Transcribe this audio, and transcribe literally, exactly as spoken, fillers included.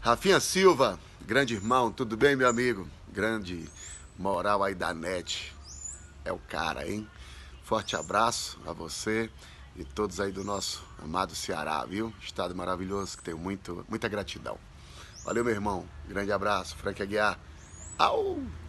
Rafinha Silva, grande irmão, tudo bem, meu amigo? Grande moral aí da net. É o cara, hein? Forte abraço a você e todos aí do nosso amado Ceará, viu? Estado maravilhoso que tenho muito, muita gratidão. Valeu, meu irmão. Grande abraço. Frank Aguiar. Au!